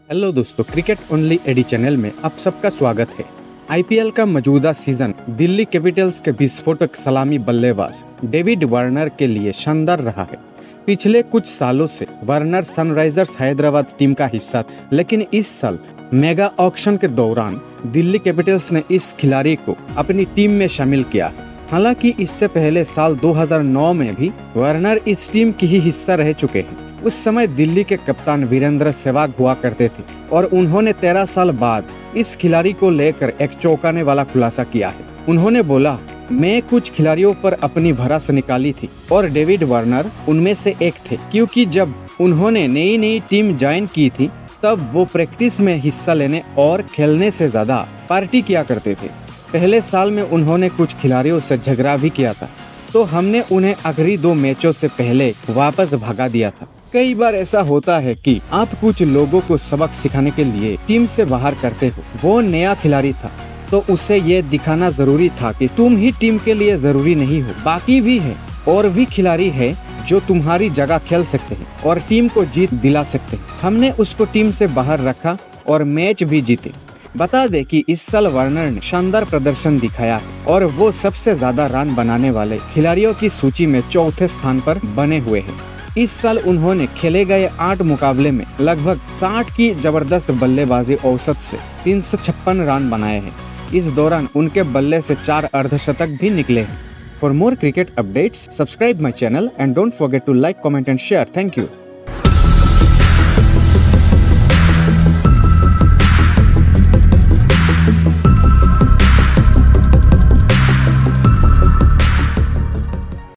Hello दोस्तों, cricket only AD channel में आप सबका स्वागत है। आईपीएल का मौजूदा सीजन दिल्ली कैपिटल्स के विस्फोटक सलामी बल्लेबाज डेविड वार्नर के लिए शानदार रहा है। पिछले कुछ सालों से वार्नर सनराइजर्स हैदराबाद टीम का हिस्सा था, लेकिन इस साल मेगा ऑक्शन के दौरान दिल्ली कैपिटल्स ने इस खिलाड़ी को अपनी टीम में शामिल किया। हालांकि इससे पहले साल 2009 में भी वार्नर इस टीम की ही हिस्सा रह चुके हैं। उस समय दिल्ली के कप्तान वीरेंद्र सहवाग हुआ करते थे और उन्होंने 13 साल बाद इस खिलाड़ी को लेकर एक चौंकाने वाला खुलासा किया है। उन्होंने बोला, मैं कुछ खिलाड़ियों पर अपनी भरोसा निकाली थी और डेविड वार्नर उनमें से एक थे, क्योंकि जब उन्होंने नई टीम ज्वाइन की थी तब वो प्रैक्टिस में हिस्सा लेने और खेलने से ज्यादा पार्टी किया करते थे। पहले साल में उन्होंने कुछ खिलाड़ियों से झगड़ा भी किया था, तो हमने उन्हें आखिरी 2 मैचों से पहले वापस भगा दिया था। कई बार ऐसा होता है कि आप कुछ लोगों को सबक सिखाने के लिए टीम से बाहर करते हो। वो नया खिलाड़ी था तो उसे ये दिखाना जरूरी था कि तुम ही टीम के लिए जरूरी नहीं हो, बाकी भी है और भी खिलाड़ी है जो तुम्हारी जगह खेल सकते हैं और टीम को जीत दिला सकते हैं। हमने उसको टीम से बाहर रखा और मैच भी जीते। बता दे कि इस साल वार्नर ने शानदार प्रदर्शन दिखाया है और वो सबसे ज्यादा रन बनाने वाले खिलाड़ियों की सूची में 4थे स्थान पर बने हुए हैं। इस साल उन्होंने खेले गए 8 मुकाबले में लगभग 60 की जबरदस्त बल्लेबाजी औसत से 356 रन बनाए हैं। इस दौरान उनके बल्ले से 4 अर्धशतक भी निकले हैं। For more cricket updates, subscribe my channel and don't forget to like, comment and share. Thank you.